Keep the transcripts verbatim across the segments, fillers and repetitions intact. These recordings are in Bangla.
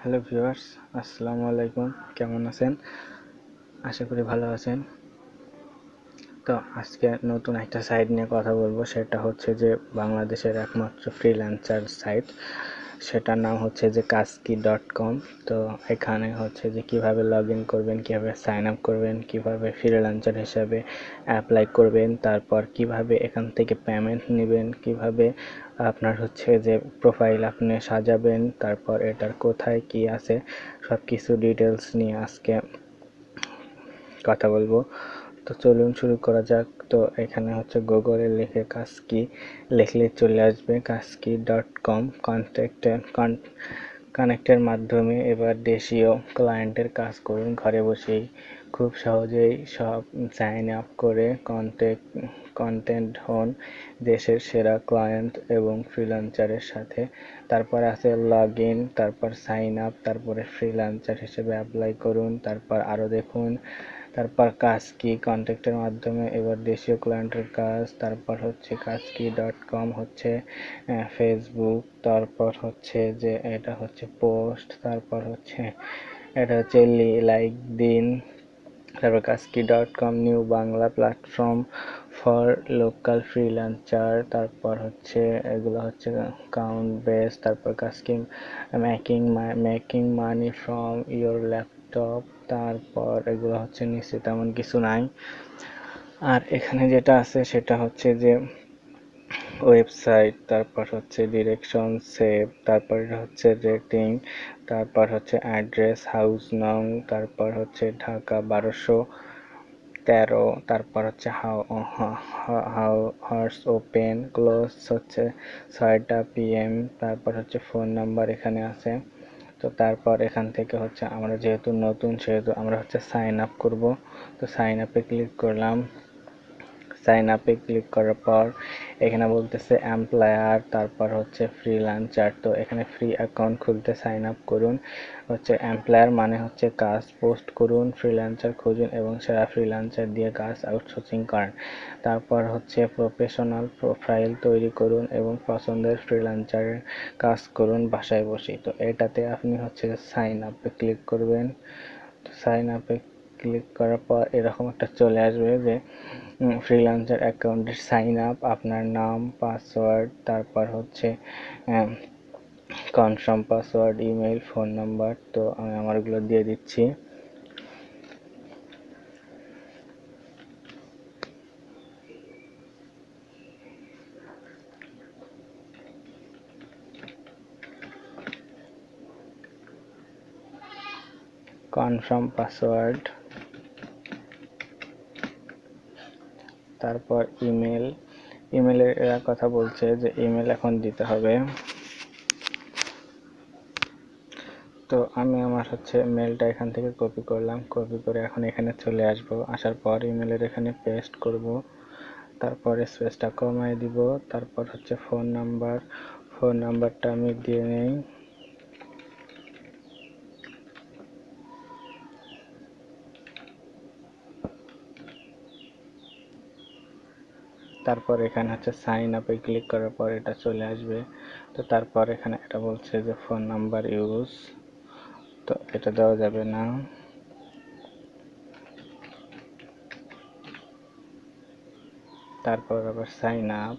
হ্যালো ভিউয়ার্স, আসসালামু আলাইকুম। কেমন আছেন? আশা করি ভালো আছেন। তো আজকে নতুন একটা সাইট নিয়ে কথা বলবো। সেটা হচ্ছে যে বাংলাদেশের একমাত্র ফ্রিল্যান্সার সাইট, সেটার নাম হচ্ছে যে কাজকি ডট কম। তো এখানে হচ্ছে যে কিভাবে লগ ইন করবেন, কীভাবে সাইন আপ করবেন, কিভাবে ফ্রিল্যান্সার হিসাবে অ্যাপ্লাই করবেন, তারপর কিভাবে এখান থেকে পেমেন্ট নেবেন, কিভাবে আপনার হচ্ছে যে প্রোফাইল আপনি সাজাবেন, তারপর এটার কোথায় কি আছে সব কিছু ডিটেলস নিয়ে আজকে কথা বলবো। তো চলুন শুরু করা যাক। তো এখানে হচ্ছে গুগলে লিখে কাজকি লিখলে চলে আসবে কাজকি ডট কম। কন্ট্যাক্টের কানেক্টের মাধ্যমে এবার দেশীয় ক্লায়েন্টের কাজ করুন ঘরে বসেই, খুব সহজেই সব সাইন আপ করে কন্টেক্ট কন্টেন্ট হন দেশের সেরা ক্লায়েন্ট এবং ফ্রিল্যান্সারের সাথে। তারপর আছে লগ ইন, তারপর সাইন আপ, তারপরে ফ্রিল্যান্সার হিসেবে অ্যাপ্লাই করুন, তারপর আরও দেখুন, তারপর কাজকি কন্ট্যাক্টের মাধ্যমে এবার দেশীয় ক্লায়েন্টের কাজ। তারপর হচ্ছে কাজকি ডট কম হচ্ছে ফেসবুক, তারপর হচ্ছে যে এটা হচ্ছে পোস্ট, তারপর হচ্ছে এটা হচ্ছে লাইক দিন, তারপর Kajki dot com new Bangla platform for local freelancer. তারপর হচ্ছে এগুলো হচ্ছে কাউন্ট বেস, তারপর Kajki making making money from your laptop. তারপর এগুলো হচ্ছে নিচে তেমন কিছু নাই। আর এখানে যেটা আছে সেটা হচ্ছে যে ওয়েবসাইট, তারপর হচ্ছে ডিরেকশন সেভ, তারপর হচ্ছে রেটিং, তারপর হচ্ছে অ্যাড্রেস, হাউস নং, তারপর হচ্ছে ঢাকা বারোশো তেরো, তারপর হচ্ছে how how hours open close হচ্ছে ছয়টা পিএম, তারপর হচ্ছে ফোন নাম্বার এখানে আছে। তো তারপর এখান থেকে হচ্ছে আমরা যেহেতু নতুন সেহেতু আমরা হচ্ছে সাইন আপ করব। তো সাইন আপে ক্লিক করলাম। সাইন আপে ক্লিক করার পর এখানে বলতেছে এমপ্লয়ার, তারপর হচ্ছে ফ্রিল্যান্সার। তো এখানে ফ্রি অ্যাকাউন্ট খুলতে সাইন আপ করুন। হচ্ছে এমপ্লয়ার মানে হচ্ছে কাজ পোস্ট করুন, ফ্রিল্যান্সার খুঁজুন এবং সেরা ফ্রিল্যান্সার দিয়ে কাজ আউটসোর্সিং করেন। তারপর হচ্ছে প্রফেশনাল প্রোফাইল তৈরি করুন এবং পছন্দের ফ্রিল্যান্সারের কাজ করুন বাসায় বসে। তো এটাতে আপনি হচ্ছে সাইন আপে ক্লিক করবেন। তো সাইন আপে ক্লিক করার পর এরকম একটা চলে আসবে যে ফ্রিল্যান্সার অ্যাকাউন্টের সাইন আপ, আপনার নাম, পাসওয়ার্ড, তারপর হচ্ছে confirm password, email, phone number. তো আমি আমারগুলো দিয়ে দিচ্ছি। কনফার্ম পাসওয়ার্ড, তারপর ইমেল। ইমেলের এরা কথা বলছে যে ইমেল এখন দিতে হবে। তো আমি আমার হচ্ছে মেলটা এখান থেকে কপি করলাম, কপি করে এখন এখানে চলে আসব। আসার পর ইমেলের এখানে পেস্ট করব, তারপর স্পেসটা কমায় দিব, তারপর হচ্ছে ফোন নাম্বার, ফোন নাম্বারটা আমি দিয়ে নেই। তারপর এখানে হচ্ছে সাইন আপে ক্লিক করার পর এটা চলে আসবে। তো তারপর এখানে এটা বলছে যে ফোন নাম্বার ইউজ, তো এটা দেওয়া যাবে না। তারপর আবার সাইন আপ,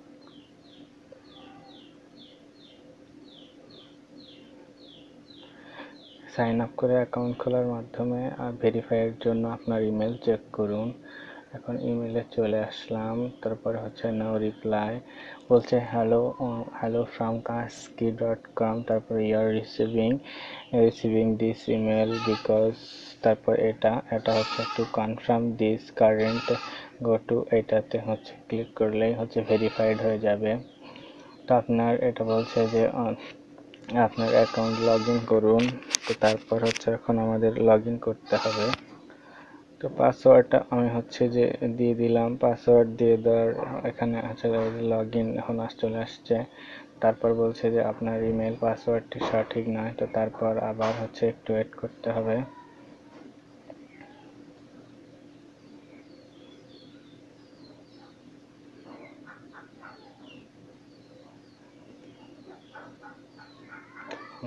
সাইন আপ করে অ্যাকাউন্ট খোলার মাধ্যমে ভেরিফাইয়ের জন্য আপনার ইমেল চেক করুন। এখন ইমেলে চলে আসলাম, তারপরে হচ্ছে নো রিপ্লাই, বলছে hello hello from Kajki dot com, তারপর your receiving receiving this email because, তারপর এটা এটা হচ্ছে to confirm this current go to, এটাতে হচ্ছে ক্লিক করলেই হচ্ছে ভেরিফাইড হয়ে যাবে। তো আপনার এটা বলছে যে আপনার অ্যাকাউন্ট লগ ইন করুন। তো তারপর হচ্ছে এখন আমাদের লগ ইন করতে হবে। তো পাসওয়ার্ডটা আমি হচ্ছে যে দিয়ে দিলাম, পাসওয়ার্ড দিয়ে দেওয়ার এখানে আছে লগ ইন এখন আস চলে আসছে। তারপর বলছে যে আপনার ইমেল পাসওয়ার্ডটি সঠিক নয়। তো তারপর আবার হচ্ছে একটু ওয়েট করতে হবে।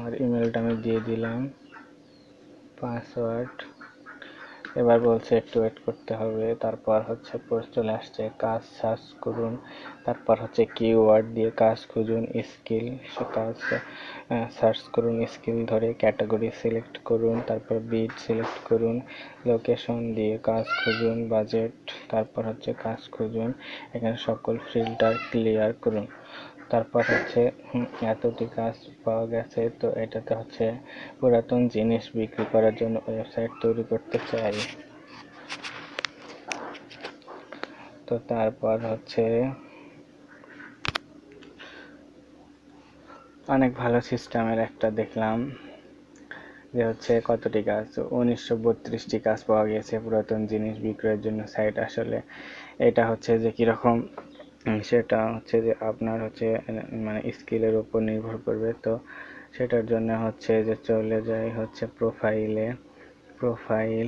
আমার ইমেলটা আমি দিয়ে দিলাম, পাসওয়ার্ড। এবার বলছে একটু ওয়েট করতে হবে। তারপর হচ্ছে পোস্ট চলে আসছে, কাজ সার্চ করুন। তারপর হচ্ছে কিওয়ার্ড দিয়ে কাজ খুঁজুন, স্কিল কাজ সার্চ করুন, স্কিল ধরে ক্যাটাগরি সিলেক্ট করুন, তারপর বিট সিলেক্ট করুন, লোকেশন দিয়ে কাজ খুঁজুন, বাজেট, তারপর হচ্ছে কাজ খুঁজুন। এখানে সকল ফিল্টার ক্লিয়ার করুন। তারপর হচ্ছে এতটি কাজ পাওয়া গেছে, তো এটাতে হচ্ছে পুরাতন জিনিস বিক্রি করার জন্য ওয়েবসাইট তৈরি করতে চাই। তো তারপর হচ্ছে অনেক ভালো সিস্টেমের একটা দেখলাম যে হচ্ছে কতটি কাজ, উনিশশো বত্রিশটি কাজ পাওয়া গেছে পুরাতন জিনিস বিক্রয়ের জন্য সাইট। আসলে এটা হচ্ছে যে কীরকম, সেটা হচ্ছে যে আপনার হচ্ছে মানে স্কিলের উপর নির্ভর করবে। তো সেটার জন্য হচ্ছে যে চলে যায় হচ্ছে প্রোফাইলে, প্রোফাইল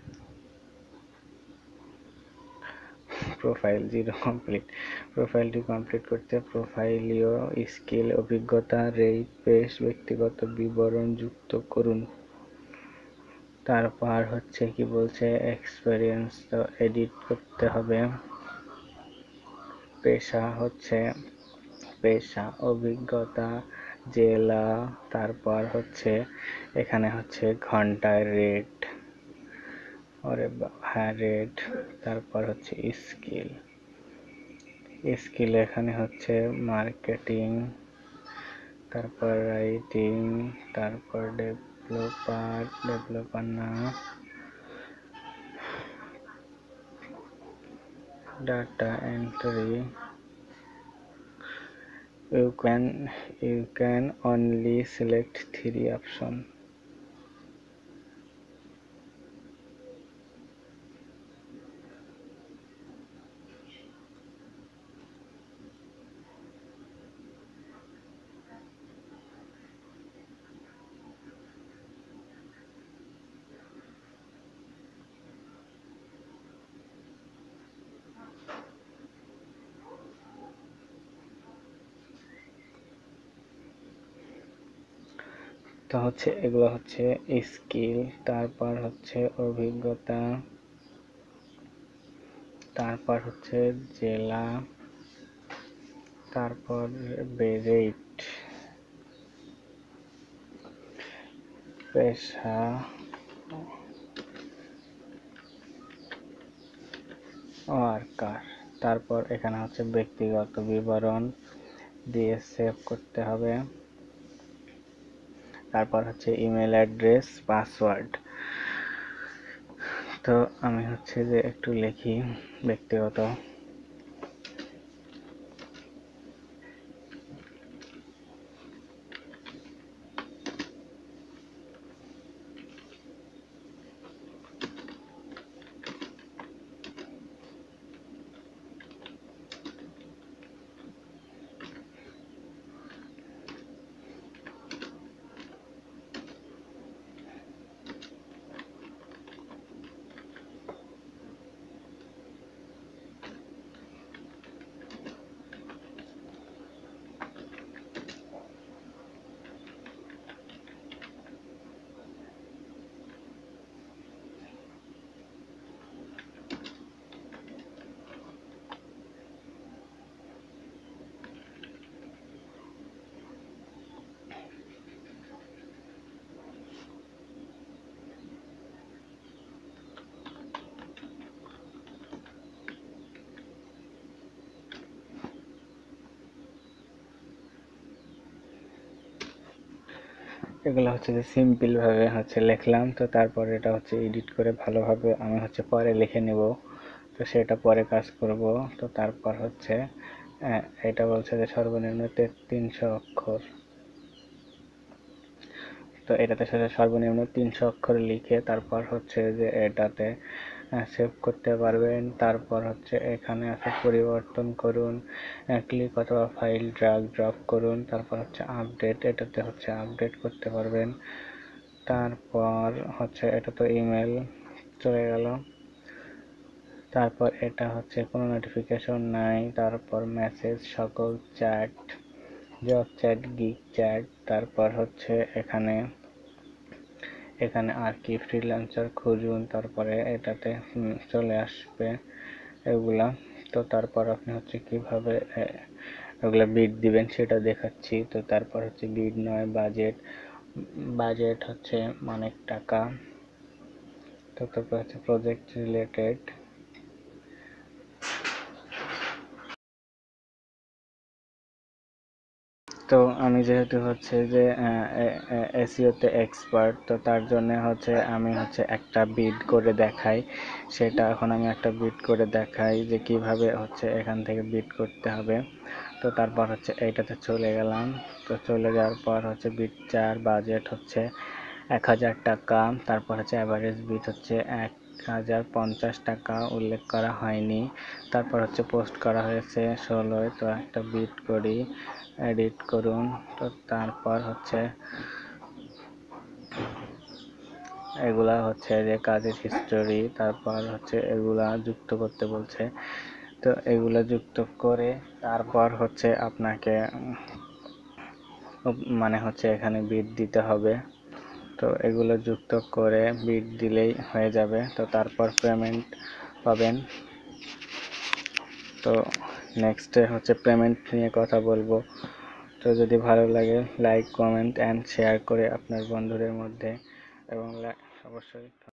প্রোফাইল জিরো কমপ্লিট, প্রোফাইলটি কমপ্লিট করতে প্রোফাইলীয় স্কিল, অভিজ্ঞতা, রেট, পেশ, ব্যক্তিগত বিবরণ যুক্ত করুন। তারপর হচ্ছে কি বলছে এক্সপিরিয়েন্স, তো এডিট করতে হবে। পেশা হচ্ছে পেশা, অভিজ্ঞতা, জেলা, তারপর হচ্ছে এখানে হচ্ছে ঘন্টায় রেট, ওরে হ্যাঁ রেট। তারপর হচ্ছে স্কিল, স্কিল এখানে হচ্ছে মার্কেটিং, তারপর রাইটিং, তারপর ডেভেলপার, ডেভেলপার না data entry. You can you can only select three option. তো হচ্ছে এগুলো হচ্ছে স্কিল, তারপর হচ্ছে অভিজ্ঞতা, তারপর হচ্ছে জেলা, তারপর রেট, পেশা, ওয়ার্কার। তারপর এখানে হচ্ছে ব্যক্তিগত বিবরণ দিয়ে সেভ করতে হবে। তারপর হচ্ছে ইমেল অ্যাড্রেস, পাসওয়ার্ড। তো আমি হচ্ছে যে একটু লিখি ব্যক্তিগত, এগুলো হচ্ছে যে সিম্পল ভাবে হচ্ছে লিখলাম। তো তারপর এটা হচ্ছে এডিট করে ভালোভাবে আমি হচ্ছে পরে লিখে নেব। তো সেটা পরে কাজ করব। তো তারপর হচ্ছে এটা বলছে যে সর্বনিম্ন তিনশো অক্ষর, তো এটাতে সাথে সর্বনিম্ন তিনশো অক্ষর লিখে তারপর হচ্ছে যে এটাতে সেভ করতে পারবেন। তারপর হচ্ছে এখানে আছে পরিবর্তন করুন, ক্লিক অথবা ফাইল ড্র্যাগ ড্রপ করুন। তারপর হচ্ছে আপডেট, এটাতে হচ্ছে আপডেট করতে পারবেন। তারপর হচ্ছে এটা তো ইমেল চলে গেল। তারপর এটা হচ্ছে কোনো নোটিফিকেশন নাই। তারপর মেসেজ, সকল chat, job chat, gig chat, তারপর হচ্ছে এখানে এখানে আর কি ফ্রিল্যান্সার খুঁজুন, তারপরে এটাতে চলে আসবে এগুলা। তো তারপর আপনি হচ্ছে কিভাবে এগুলা বিড দিবেন সেটা দেখাচ্ছি। তো তারপর হচ্ছে বিড নয়, বাজেট বাজেট হচ্ছে অনেক টাকা। তো তারপর হচ্ছে প্রজেক্ট রিলেটেড। তো আমি যেহেতু হচ্ছে যে এসইওতে এক্সপার্ট, তো তার জন্য হচ্ছে আমি হচ্ছে একটা বিড করে দেখাই। সেটা এখন আমি একটা বিড করে দেখাই যে কিভাবে হচ্ছে এখান থেকে বিড করতে হবে। তো তারপর হচ্ছে এইটাতে চলে গেলাম। তো চলে যাওয়ার পর হচ্ছে বিড চার, বাজেট হচ্ছে এক হাজার টাকা। তারপর হচ্ছে অ্যাভারেজ বিড হচ্ছে এক হাজার পঞ্চাশ টাকা, উল্লেখ করা হয়নি। তারপর হচ্ছে পোস্ট করা হয়েছে ষোলোয়। তো একটা বিড করি, এডিট করুন। তো তারপর হচ্ছে এগুলা হচ্ছে যে কাজের হিস্টোরি, তারপর হচ্ছে এগুলা যুক্ত করতে বলছে। তো এগুলা যুক্ত করে তারপর হচ্ছে আপনাকে মানে হচ্ছে এখানে বিড দিতে হবে। তো এগুলো যুক্ত করে বিড দিলেই হয়ে যাবে। তো তারপর পেমেন্ট পাবেন। তো নেক্সটে হচ্ছে পেমেন্ট নিয়ে কথা বলবো। তো যদি ভালো লাগে লাইক, কমেন্ট অ্যান্ড শেয়ার করে আপনার বন্ধুদের মধ্যে, এবং অবশ্যই